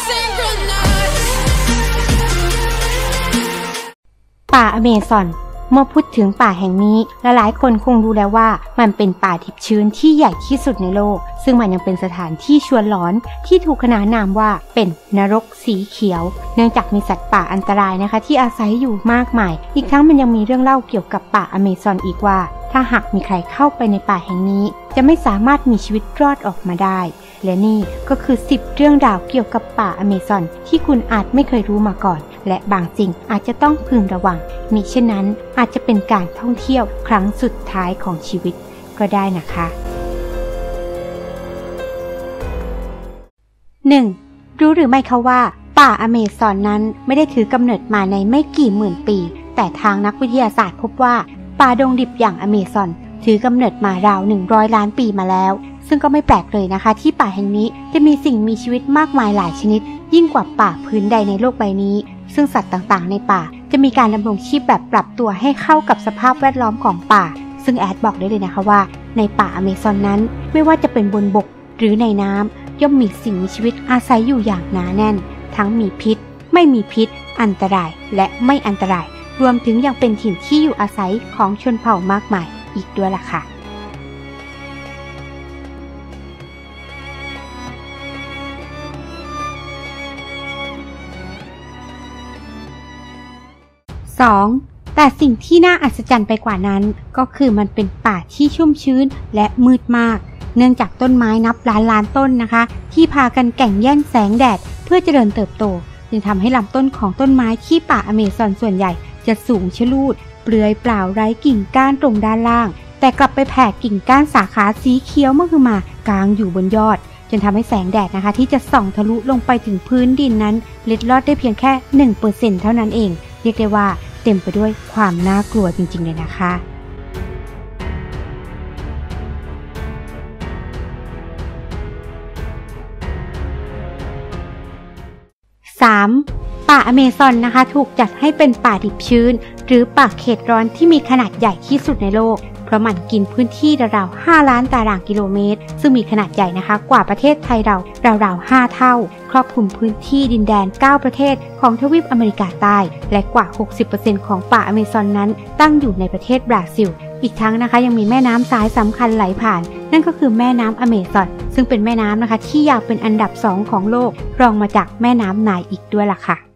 ป่าอเมซอนเมื่อพูดถึงป่าแห่งนี้หลายคนคงรู้แล้วว่ามันเป็นป่าดิบชื้นที่ใหญ่ที่สุดในโลกซึ่งมันยังเป็นสถานที่ชวนหลอนที่ถูกขนานนามว่าเป็นนรกสีเขียวเนื่องจากมีสัตว์ป่าอันตรายนะคะที่อาศัยอยู่มากมายอีกทั้งมันยังมีเรื่องเล่าเกี่ยวกับป่าอเมซอนอีกว่าถ้าหากมีใครเข้าไปในป่าแห่งนี้จะไม่สามารถมีชีวิตรอดออกมาได้และนี่ก็คือ10เรื่องราวเกี่ยวกับป่าอเมซอนที่คุณอาจไม่เคยรู้มาก่อนและบางสิ่งอาจจะต้องพึงระวังมิฉะนั้นอาจจะเป็นการท่องเที่ยวครั้งสุดท้ายของชีวิตก็ได้นะคะ 1. รู้หรือไม่คะว่าป่าอเมซอนนั้นไม่ได้ถือกำเนิดมาในไม่กี่หมื่นปีแต่ทางนักวิทยาศาสตร์พบว่าป่าดงดิบอย่างอเมซอนถือกำเนิดมาราว100 ล้านปีมาแล้วซึ่งก็ไม่แปลกเลยนะคะที่ป่าแห่งนี้จะมีสิ่งมีชีวิตมากมายหลายชนิดยิ่งกว่าป่าพื้นใดในโลกใบนี้ซึ่งสัตว์ต่างๆในป่าจะมีการดำรงชีพแบบปรับตัวให้เข้ากับสภาพแวดล้อมของป่าซึ่งแอดบอกได้เลยนะคะว่าในป่าอเมซอนนั้นไม่ว่าจะเป็นบนบกหรือในน้ำย่อมมีสิ่งมีชีวิตอาศัยอยู่อย่างหนาแน่นทั้งมีพิษไม่มีพิษอันตรายและไม่อันตรายรวมถึงยังเป็นถิ่นที่อยู่อาศัยของชนเผ่ามากมายอีกด้วยล่ะค่ะ2. แต่สิ่งที่น่าอัศจรรย์ไปกว่านั้นก็คือมันเป็นป่าที่ชุ่มชื้นและมืดมากเนื่องจากต้นไม้นับล้านต้นนะคะที่พากันแข่งแย่งแสงแดดเพื่อเจริญเติบโตจึงทำให้ลำต้นของต้นไม้ที่ป่าอเมซอนส่วนใหญ่จะสูงชะลูดเปลือยเปล่าไร้กิ่งก้านตรงด้านล่างแต่กลับไปแผ่กิ่งก้านสาขาสีเขียวมากกลางอยู่บนยอดจนทำให้แสงแดดนะคะที่จะส่องทะลุลงไปถึงพื้นดินนั้นเล็ดลอดได้เพียงแค่ 1% เท่านั้นเองเรียกได้ว่าเต็มไปด้วยความน่ากลัวจริงๆเลยนะคะ 3. ป่าอเมซอนนะคะถูกจัดให้เป็นป่าดิบชื้นหรือป่าเขตร้อนที่มีขนาดใหญ่ที่สุดในโลกเพราะมันกินพื้นที่ราวๆ5 ล้านตารางกิโลเมตรซึ่งมีขนาดใหญ่นะคะกว่าประเทศไทยเราราวๆ5 เท่าครอบคลุมพื้นที่ดินแดน9 ประเทศของทวีปอเมริกาใต้และกว่า 60% ของป่าอเมซอนนั้นตั้งอยู่ในประเทศบราซิลอีกทั้งนะคะยังมีแม่น้ำสายสำคัญไหลผ่านนั่นก็คือแม่น้ำอเมซอนซึ่งเป็นแม่น้ำนะคะที่ยาวเป็นอันดับ2ของโลกรองมาจากแม่น้ำไนล์อีกด้วยล่ะค่ะ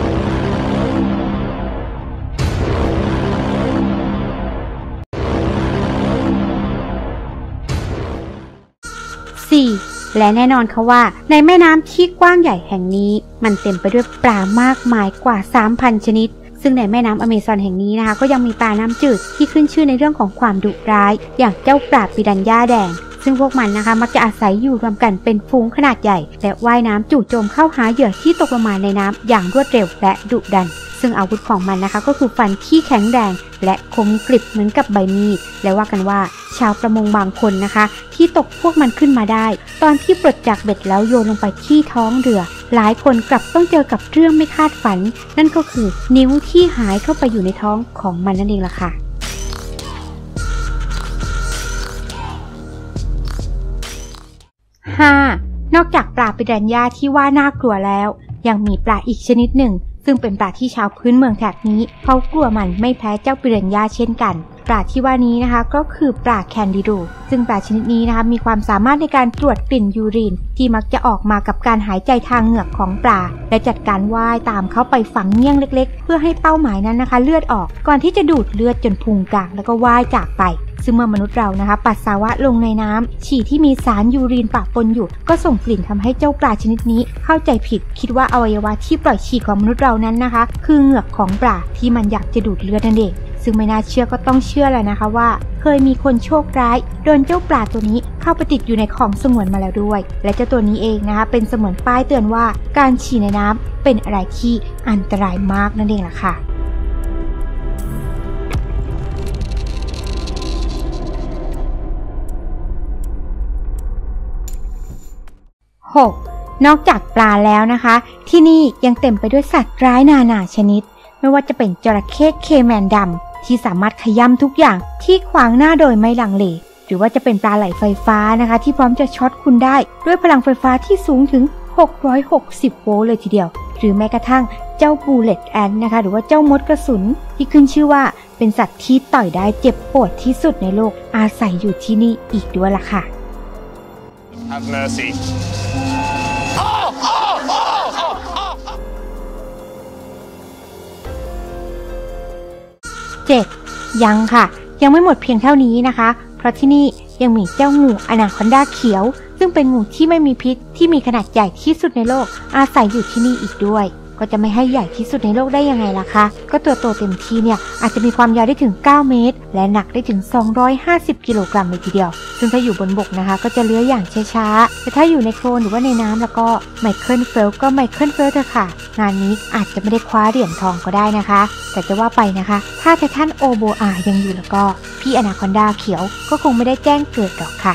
และแน่นอนค่ะว่าในแม่น้ำที่กว้างใหญ่แห่งนี้มันเต็มไปด้วยปลามากมายกว่า 3,000 ชนิดซึ่งในแม่น้ำอเมซอนแห่งนี้นะคะก็ยังมีปลาน้ำจืดที่ขึ้นชื่อในเรื่องของความดุร้ายอย่างเจ้าปลาปิรันย่าแดงซึ่งพวกมันนะคะมักจะอาศัยอยู่รวมกันเป็นฝูงขนาดใหญ่และว่ายน้ำจู่โจมเข้าหาเหยื่อที่ตกลงมาในน้ำอย่างรวดเร็วและดุดันซึ่งอาวุธของมันนะคะก็คือฟันที่แข็งแรงและคมกริบเหมือนกับใบมีดและว่ากันว่าชาวประมงบางคนนะคะที่ตกพวกมันขึ้นมาได้ตอนที่ปลดจากเบ็ดแล้วโยนลงไปที่ท้องเรือหลายคนกลับต้องเจอกับเรื่องไม่คาดฝันนั่นก็คือนิ้วที่หายเข้าไปอยู่ในท้องของมันนั่นเองล่ะค่ะ 5. นอกจากปลาปิรันย่าที่ว่าน่ากลัวแล้วยังมีปลาอีกชนิดหนึ่งซึ่งเป็นปลาที่ชาวพื้นเมืองแถบนี้เขากลัวมันไม่แพ้เจ้าปิรันย่าเช่นกันปลาที่ว่านี้นะคะก็คือปลาแคนดิโดซึ่งปลาชนิดนี้นะคะมีความสามารถในการตรวจกลิ่นยูรินที่มักจะออกมากับการหายใจทางเหงือกของปลาและจัดการว่ายตามเข้าไปฝังเงี้ยงเล็กๆเพื่อให้เป้าหมายนั้นนะคะเลือดออกก่อนที่จะดูดเลือดจนพุงกลางแล้วก็ว่ายจากไปซึ่งเมื่อมนุษย์เรานะคะปัสสาวะลงในน้ำฉี่ที่มีสารยูรินปะปนอยู่ก็ส่งกลิ่นทำให้เจ้าปลาชนิดนี้เข้าใจผิดคิดว่าอวัยวะที่ปล่อยฉี่ของมนุษย์เรานั้นนะคะคือเหงือกของปลาที่มันอยากจะดูดเลือดนั่นเองซึ่งไม่น่าเชื่อก็ต้องเชื่อแหละนะคะว่าเคยมีคนโชคร้ายโดนเจ้าปลาตัวนี้เข้าไปติดอยู่ในของสงวนมาแล้วด้วยและเจ้าตัวนี้เองนะคะเป็นเสมือนป้ายเตือนว่าการฉี่ในน้ำเป็นอะไรที่อันตรายมากนั่นเองล่ะค่ะ6. นอกจากปลาแล้วนะคะที่นี่ยังเต็มไปด้วยสัตว์ร้ายนานาชนิดไม่ว่าจะเป็นจระเข้เคแมนดำที่สามารถขย้ำทุกอย่างที่ขวางหน้าโดยไม่ลังเลหรือว่าจะเป็นปลาไหลไฟฟ้านะคะที่พร้อมจะช็อตคุณได้ด้วยพลังไฟฟ้าที่สูงถึง 660 โวลต์เลยทีเดียวหรือแม้กระทั่งเจ้าบูเลตแอนนะคะหรือว่าเจ้ามดกระสุนที่ขึ้นชื่อว่าเป็นสัตว์ที่ต่อยได้เจ็บปวดที่สุดในโลกอาศัยอยู่ที่นี่อีกด้วยล่ะค่ะ Have mercy. 7. ยังค่ะยังไม่หมดเพียงเท่านี้นะคะเพราะที่นี่ยังมีเจ้างูอนาคอนดาเขียวซึ่งเป็นงูที่ไม่มีพิษที่มีขนาดใหญ่ที่สุดในโลกอาศัยอยู่ที่นี่อีกด้วยก็จะไม่ให้ใหญ่ที่สุดในโลกได้ยังไงล่ะคะก็ตัวโตเต็มทีเนี่ยอาจจะมีความยาวได้ถึง9 เมตรและหนักได้ถึง250 กิโลกรัมเลยทีเดียวซึ่งถ้าอยู่บนบกนะคะก็จะเลื้อยอย่างช้าๆแต่ถ้าอยู่ในโคลนหรือว่าในน้ำแล้วก็ไมเคิลเฟลป์ก็ไมเคิลเฟลป์เถอะค่ะงานนี้อาจจะไม่ได้คว้าเหรียญทองก็ได้นะคะแต่จะว่าไปนะคะถ้าไททันโอโบอายังอยู่แล้วก็พี่อนาคอนดาเขียวก็คงไม่ได้แจ้งเกิดหรอกค่ะ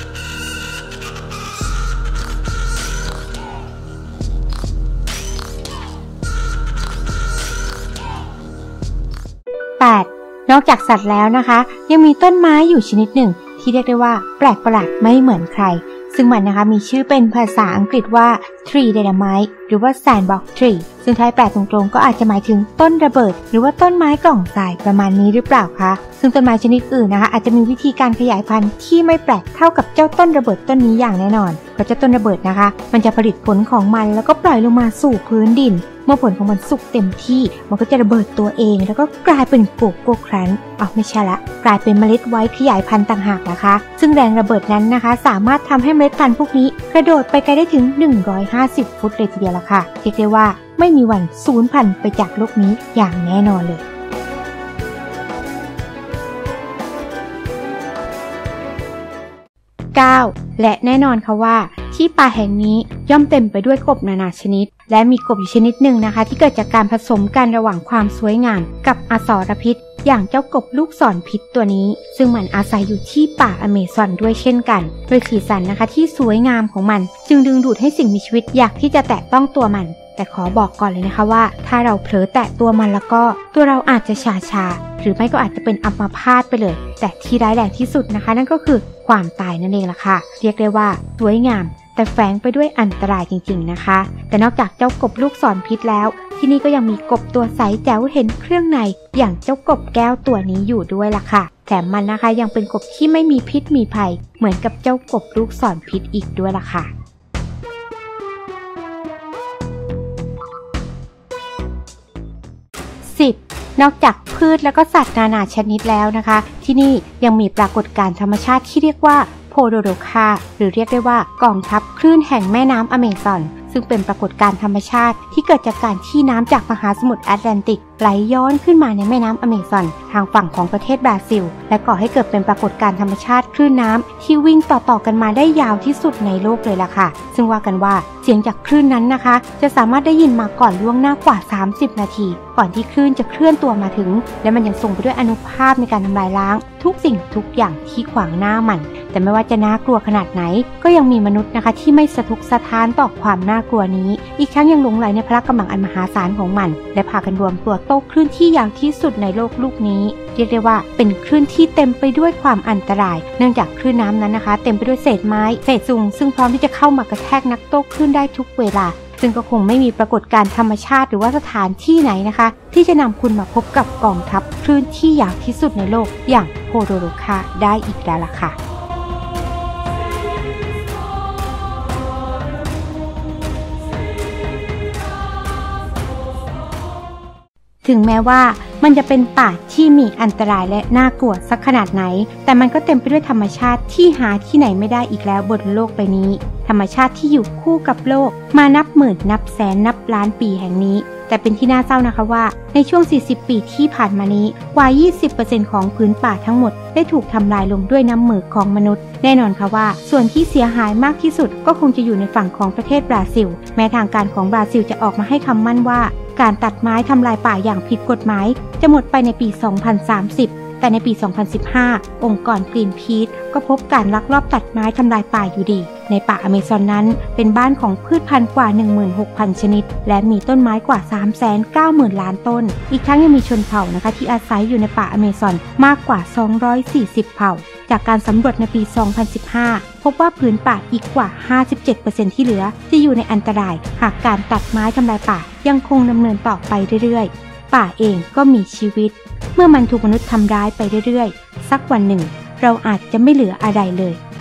8. นอกจากสัตว์แล้วนะคะยังมีต้นไม้อยู่ชนิดหนึ่งที่เรียกได้ว่าแปลกประหลาดไม่เหมือนใครซึ่งมันนะคะมีชื่อเป็นภาษาอังกฤษว่า Tree Dynamite หรือว่า Sandbox Tree ซึ่งถ้าแปลตรงๆก็อาจจะหมายถึงต้นระเบิดหรือว่าต้นไม้กล่องทรายประมาณนี้หรือเปล่าคะซึ่งต้นไม้ชนิดอื่นนะคะอาจจะมีวิธีการขยายพันธุ์ที่ไม่แปลกเท่ากับเจ้าต้นระเบิดต้นนี้อย่างแน่นอนเพราะเจ้าต้นระเบิดนะคะมันจะผลิตผลของมันแล้วก็ปล่อยลงมาสู่พื้นดินเมื่อผลของมันสุกเต็มที่มันก็จะระเบิดตัวเองแล้วก็กลายเป็นโกโก้ครันช์ไม่ใช่ละกลายเป็นเมล็ดไว้ขยายพันธุ์ต่างหากนะคะซึ่งแรงระเบิดนั้นนะคะสามารถทำให้เมล็ดพันธุ์พวกนี้กระโดดไปไกลได้ถึง150 ฟุตเลยทีเดียวละค่ะเรียกได้ว่าไม่มีวันสูญพันธุ์ไปจากโลกนี้อย่างแน่นอนเลย 9. และแน่นอนค่ะว่าที่ป่าแห่งนี้ย่อมเต็มไปด้วยกบนานาชนิดและมีกบอยู่ชนิดหนึ่งนะคะที่เกิดจากการผสมกันระหว่างความสวยงามกับอสรพิษอย่างเจ้ากบลูกศรพิษตัวนี้ซึ่งมันอาศัยอยู่ที่ป่าอเมซอนด้วยเช่นกันโดยสีสันนะคะที่สวยงามของมันจึงดึงดูดให้สิ่งมีชีวิตอยากที่จะแตะต้องตัวมันแต่ขอบอกก่อนเลยนะคะว่าถ้าเราเผลอแตะตัวมันแล้วก็ตัวเราอาจจะชาหรือไม่ก็อาจจะเป็นอัมพาตไปเลยแต่ที่ร้ายแรงที่สุดนะคะนั่นก็คือความตายนั่นเองล่ะค่ะเรียกได้ว่าสวยงามแต่แฝงไปด้วยอันตรายจริงๆนะคะแต่นอกจากเจ้ากบลูกศรพิษแล้วที่นี่ก็ยังมีกบตัวใสแจ๋วเห็นเครื่องในอย่างเจ้ากบแก้วตัวนี้อยู่ด้วยล่ะค่ะแถมมันนะคะยังเป็นกบที่ไม่มีพิษมีภัยเหมือนกับเจ้ากบลูกศรพิษอีกด้วยล่ะค่ะ10. นอกจากพืชและก็สัตว์นานาชนิดแล้วนะคะที่นี่ยังมีปรากฏการณ์ธรรมชาติที่เรียกว่าโพโดโรคาหรือเรียกได้ว่ากองทัพคลื่นแห่งแม่น้ำอเมซอนซึ่งเป็นปรากฏการณ์ธรรมชาติที่เกิดจากการที่น้ำจากมหาสมุทรแอตแลนติกไหลย้อนขึ้นมาในแม่น้ำอเมซอนทางฝั่งของประเทศบราซิลและก่อให้เกิดเป็นปรากฏการณ์ธรรมชาติคลื่นน้ำที่วิ่งต่อๆกันมาได้ยาวที่สุดในโลกเลยล่ะค่ะซึ่งว่ากันว่าเสียงจากคลื่นนั้นนะคะจะสามารถได้ยินมาก่อนล่วงหน้ากว่า30 นาทีก่อนที่คลื่นจะเคลื่อนตัวมาถึงและมันยังส่งไปด้วยอานุภาพในการทำลายล้างทุกสิ่งทุกอย่างที่ขวางหน้ามันแต่ไม่ว่าจะน่ากลัวขนาดไหนก็ยังมีมนุษย์นะคะที่ไม่สะทกสะท้านต่อความน่ากลัวนี้อีกทั้งยังหลงไหลในพละกำลังอันมหาศาลของมันและพากันรวมตัวโต้คลื่นที่ยาวที่สุดในโลกลูกนี้เรียกได้ว่าเป็นคลื่นที่เต็มไปด้วยความอันตรายเนื่องจากคลื่นน้ำนั้นนะคะเต็มไปด้วยเศษไม้เศษซุงซึ่งพร้อมที่จะเข้ามากระแทกนักโต้คลื่นได้ทุกเวลาซึ่งก็คงไม่มีปรากฏการณ์ธรรมชาติหรือว่าสถานที่ไหนนะคะที่จะนำคุณมาพบกับกองทัพคลื่นที่ยาวที่สุดในโลกอย่างโพโดโรคาได้อีกแล้วล่ะค่ะถึงแม้ว่ามันจะเป็นป่าที่มีอันตรายและน่ากลัวสักขนาดไหนแต่มันก็เต็มไปด้วยธรรมชาติที่หาที่ไหนไม่ได้อีกแล้วบนโลกใบนี้ธรรมชาติที่อยู่คู่กับโลกมานับหมื่นนับแสนนับล้านปีแห่งนี้แต่เป็นที่น่าเศร้านะคะว่าในช่วง40 ปีที่ผ่านมานี้กว่า 20% ของพื้นป่าทั้งหมดได้ถูกทำลายลงด้วยน้ำมือของมนุษย์แน่นอนค่ะว่าส่วนที่เสียหายมากที่สุดก็คงจะอยู่ในฝั่งของประเทศบราซิลแม้ทางการของบราซิลจะออกมาให้คำมั่นว่าการตัดไม้ทำลายป่าอย่างผิดกฎหมายจะหมดไปในปี 2030 แต่ในปี 2015 องค์กรกรีนพีซก็พบการลักลอบตัดไม้ทำลายป่าอยู่ดีในป่าอเมซอนนั้นเป็นบ้านของพืชพันธุ์กว่า 16,000 ชนิดและมีต้นไม้กว่า 390,000 ล้านต้นอีกทั้งยังมีชนเผ่านะคะที่อาศัยอยู่ในป่าอเมซอนมากกว่า240 เผ่าจากการสำรวจในปี 2015 พบว่าพื้นป่าอีกกว่า 57% ที่เหลือจะอยู่ในอันตรายหากการตัดไม้ทำลายป่ายังคงดำเนินต่อไปเรื่อยๆป่าเองก็มีชีวิตเมื่อมันถูกมนุษย์ทำร้ายไปเรื่อยๆสักวันหนึ่งเราอาจจะไม่เหลืออะไรเลย